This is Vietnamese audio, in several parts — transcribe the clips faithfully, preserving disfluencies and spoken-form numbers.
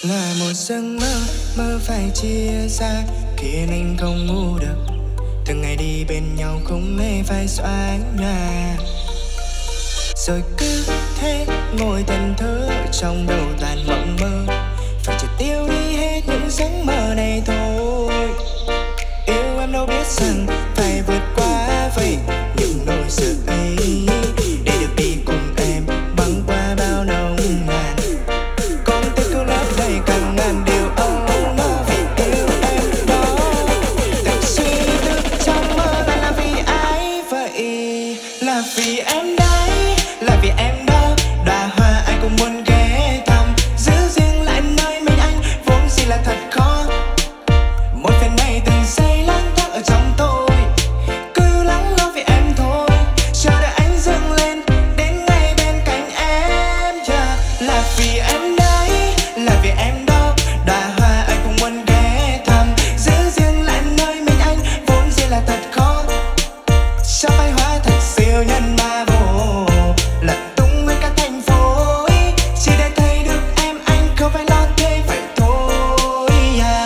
Là một giấc mơ, mơ phải chia xa khiến anh không ngủ được. Từng ngày đi bên nhau không hề phải xóa nhòa. Rồi cứ thế ngồi thẫn thờ trong đầu toàn mộng mơ. Phải chợt tiêu đi hết những giấc mơ này thôi. Yêu em đâu biết rằng phải vượt qua vậy những nỗi sợ ấy, để được đi cùng em băng qua bao nồng ngàn. Con tim cứ lấp đầy càng ngàn điều âu lo vì yêu em đó. Từng suy tư trong mơ lại là vì ai vậy? Là vì em đấy, là vì em đó. Đóa hoa ai cũng muốn ghé thăm, giữ riêng lại nơi mình anh vốn gì là thật khó. Một phần này từng giây lang thang ở trong tôi, cứ lắng lo vì em thôi, chờ đợi anh dâng lên đến ngay bên cạnh em. Yeah. Là vì em đấy, là vì em đó. Đóa hoa ai cũng muốn ghé thăm, giữ riêng lại nơi mình anh vốn gì là thật khó. Sao phải hóa thật siêu nhân ba vô, lật tung nguyên cả thành phố chỉ để thấy được em anh không phải lo thế vậy thôi. Yeah.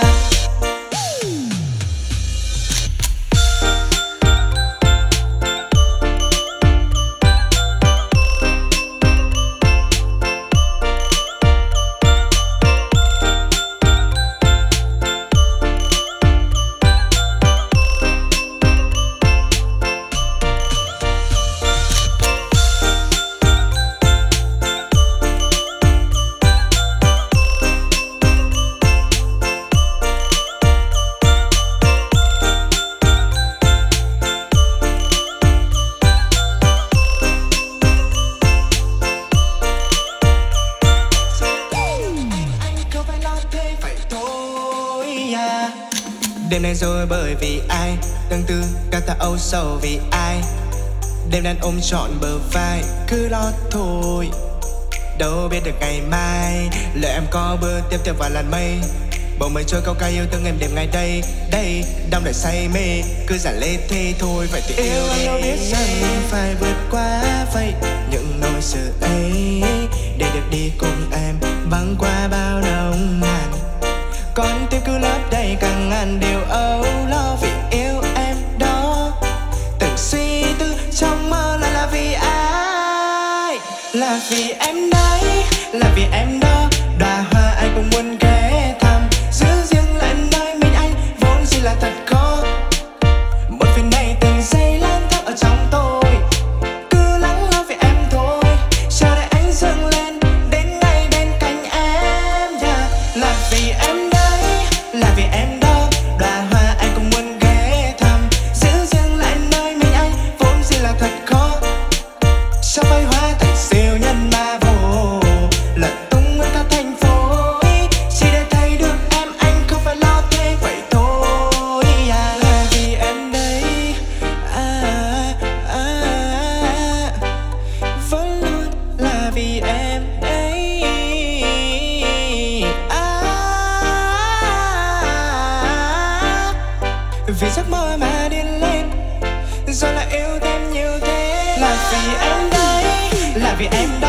Đêm nay rồi bởi vì ai, tương tư cả ta âu sầu vì ai. Đêm đang ôm trọn bờ vai, cứ lo thôi. Đâu biết được ngày mai, lỡ em có bước tiếp theo vào làn mây. Bầu mây trôi câu ca yêu thương em đêm ngày đây. Đây, đong đầy say mê, cứ giả lê thế thôi. Vậy thì yêu đi. Đâu biết rằng phải vượt qua vậy những nỗi sợ ấy, để được đi cùng em băng qua bao nồng ngàn. Con tim cứ lấp đầy càng ngàn điều âu lo vì yêu em đó. Từng suy tư trong mơ lại là vì ai? Là vì em đấy, là vì em đó. Đóa hoa ai cũng muốn ghé thăm, giữ riêng lại nơi mình anh vốn gì là thật khó. Một phần này từng giây lang thang ở trong tôi, cứ lắng lo vì em thôi, chờ đợi anh dâng lên đến ngay bên cạnh em. Yeah. Là vì em đấy, là vì em đó. Đóa hoa ai cũng muốn ghé thăm, giữ riêng lại nơi mình anh vốn gì là thật khó. Sao phải hóa thành siêu nhân ma vô, lật tung nguyên cả thành phố chỉ để thấy được em anh không phải lo thế vậy thôi. Yeah. Là vì em đấy, à, à, à, vẫn luôn là vì em đấy. À, vì giấc mơ mà điên lên, rồi lại yêu thêm nhiều thế. Là vì em đấy, là vì em đấy.